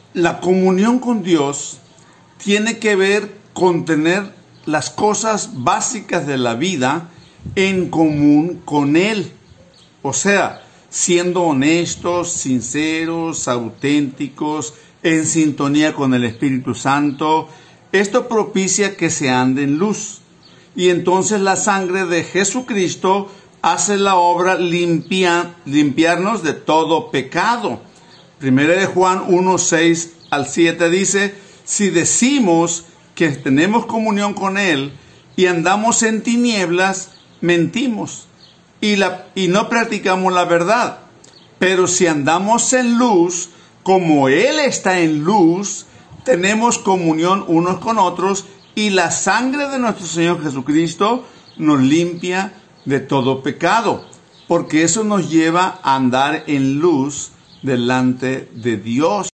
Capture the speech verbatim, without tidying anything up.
La comunión con Dios tiene que ver con tener las cosas básicas de la vida en común con Él. O sea, siendo honestos, sinceros, auténticos, en sintonía con el Espíritu Santo. Esto propicia que se ande en luz. Y entonces la sangre de Jesucristo hace la obra limpia, limpiarnos de todo pecado. Primera de Juan uno, seis al siete dice, si decimos que tenemos comunión con Él y andamos en tinieblas, mentimos y, la, y no practicamos la verdad. Pero si andamos en luz, como Él está en luz, tenemos comunión unos con otros y la sangre de nuestro Señor Jesucristo nos limpia de todo pecado, porque eso nos lleva a andar en luz delante de Dios.